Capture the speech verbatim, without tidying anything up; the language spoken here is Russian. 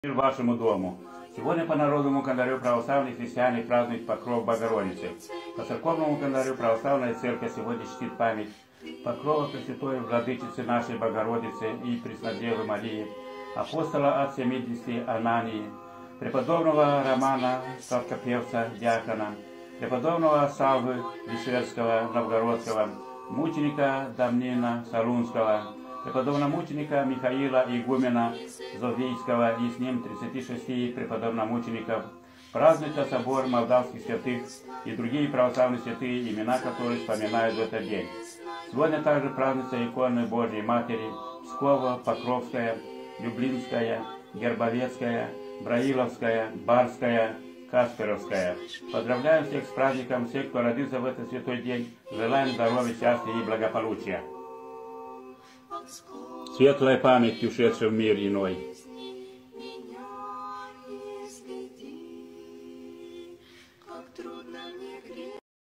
Мир вашему дому. Сегодня по народному календарю православные христиане празднуют Покров Богородицы. По церковному календарю православная церковь сегодня чтит память Покрова Пресвятой Владычицы нашей Богородицы и Преснодевы Марии, апостола от семидесяти Анании, преподобного Романа Сладкопевца, диакона, преподобного Саввы Вишерского, Новгородского, мученика Дамнина Солунского, преподобно-мученика Михаила Игумена Зовейского и с ним тридцати шести преподобно-мучеников. Празднуется собор молдавских святых и другие православные святые, имена которых вспоминают в этот день. Сегодня также празднуются иконы Божьей Матери Пскова, Покровская, Люблинская, Гербовецкая, Браиловская, Барская, Касперовская. Поздравляем всех с праздником, всех, кто родился в этот святой день. Желаем здоровья, счастья и благополучия. Светлая память ушедшей в мир иной.